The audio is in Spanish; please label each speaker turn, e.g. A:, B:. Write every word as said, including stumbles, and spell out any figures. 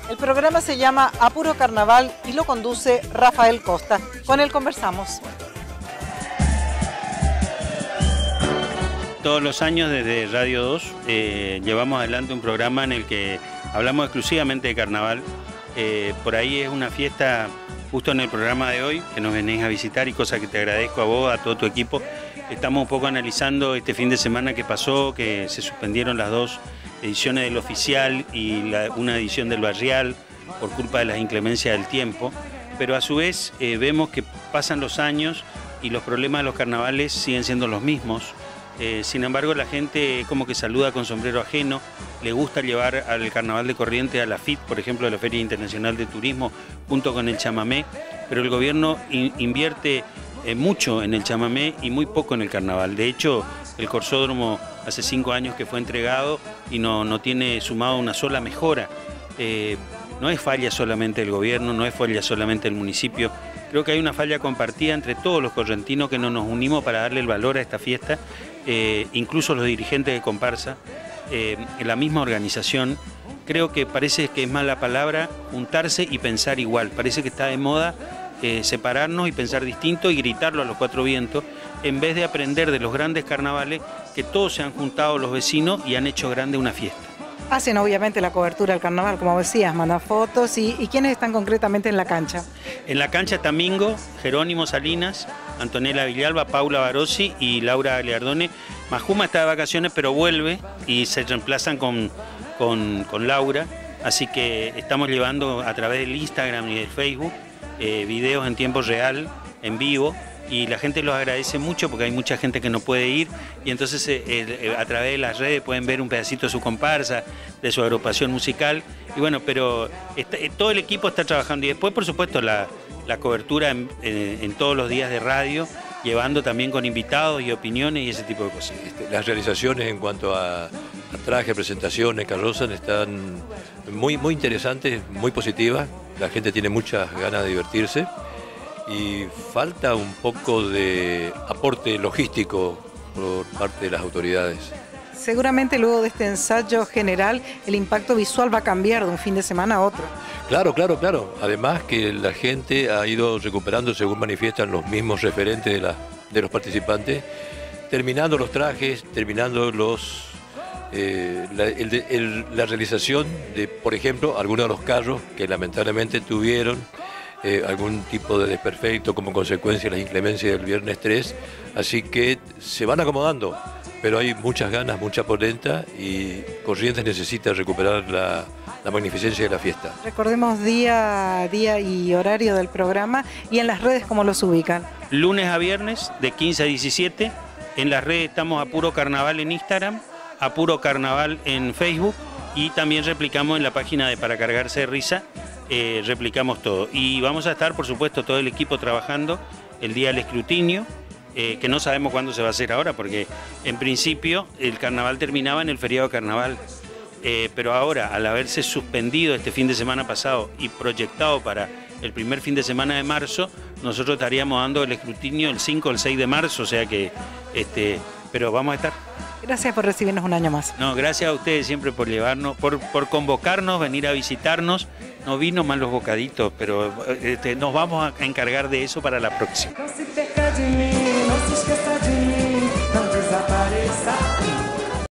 A: El programa se llama Apuro Carnaval y lo conduce Rafael Costa. Con él conversamos.
B: Todos los años desde Radio dos eh, llevamos adelante un programa en el que hablamos exclusivamente de carnaval. Eh, por ahí es una fiesta justo en el programa de hoy, que nos venís a visitar y cosa que te agradezco a vos, a todo tu equipo. Estamos un poco analizando este fin de semana que pasó, que se suspendieron las dos ediciones del oficial y la, una edición del barrial por culpa de las inclemencias del tiempo, pero a su vez eh, vemos que pasan los años y los problemas de los carnavales siguen siendo los mismos. Eh, sin embargo, la gente como que saluda con sombrero ajeno, le gusta llevar al Carnaval de Corrientes a la F I T, por ejemplo, a la Feria Internacional de Turismo, junto con el chamamé, pero el gobierno in invierte eh, mucho en el chamamé y muy poco en el carnaval. De hecho, el Corsódromo hace cinco años que fue entregado y no, no tiene sumado una sola mejora. Eh, no es falla solamente del gobierno, no es falla solamente del municipio. Creo que hay una falla compartida entre todos los correntinos que no nos unimos para darle el valor a esta fiesta, eh, incluso los dirigentes de comparsa, eh, la misma organización. Creo que parece que es mala palabra juntarse y pensar igual. Parece que está de moda eh, separarnos y pensar distinto y gritarlo a los cuatro vientos, en vez de aprender de los grandes carnavales que todos se han juntado los vecinos y han hecho grande una fiesta.
A: Hacen obviamente la cobertura del carnaval, como decías, mandan fotos. ¿Y, y quiénes están concretamente en la cancha?
B: En la cancha Tamingo, Jerónimo Salinas, Antonella Villalba, Paula Barossi y Laura Galeardone. Majuma está de vacaciones pero vuelve y se reemplazan con, con, con Laura. Así que estamos llevando a través del Instagram y del Facebook eh, videos en tiempo real, en vivo. Y la gente los agradece mucho porque hay mucha gente que no puede ir y entonces eh, eh, a través de las redes pueden ver un pedacito de su comparsa, de su agrupación musical y bueno, pero está, eh, todo el equipo está trabajando y después por supuesto la, la cobertura en, en, en todos los días de radio, llevando también con invitados y opiniones y ese tipo de cosas.
C: Las realizaciones en cuanto a, a traje, presentaciones, carrozas están muy, muy interesantes, muy positivas, la gente tiene muchas ganas de divertirse. Y falta un poco de aporte logístico por parte de las autoridades.
A: Seguramente luego de este ensayo general el impacto visual va a cambiar de un fin de semana a otro.
C: Claro, claro, claro. Además que la gente ha ido recuperando, según manifiestan los mismos referentes de, la, de los participantes, terminando los trajes, terminando los, eh, la, el, el, la realización de, por ejemplo, algunos de los carros que lamentablemente tuvieron Eh, algún tipo de desperfecto como consecuencia de las inclemencias del viernes tres, así que se van acomodando, pero hay muchas ganas, mucha polenta y Corrientes necesita recuperar la, la magnificencia de la fiesta.
A: Recordemos día, día y horario del programa y en las redes cómo los ubican.
B: Lunes a viernes de quince a diecisiete, en las redes estamos Apuro Carnaval en Instagram, Apuro Carnaval en Facebook y también replicamos en la página de Para Cargarse de Risa. Eh, replicamos todo y vamos a estar por supuesto todo el equipo trabajando el día del escrutinio eh, que no sabemos cuándo se va a hacer ahora porque en principio el carnaval terminaba en el feriado de carnaval eh, pero ahora al haberse suspendido este fin de semana pasado y proyectado para el primer fin de semana de marzo, nosotros estaríamos dando el escrutinio el cinco o el seis de marzo, o sea que este, pero vamos a estar.
A: Gracias por recibirnos un año más.
B: No, gracias a ustedes siempre por llevarnos, por, por convocarnos, venir a visitarnos. No vino mal los bocaditos, pero este, nos vamos a encargar de eso para la próxima.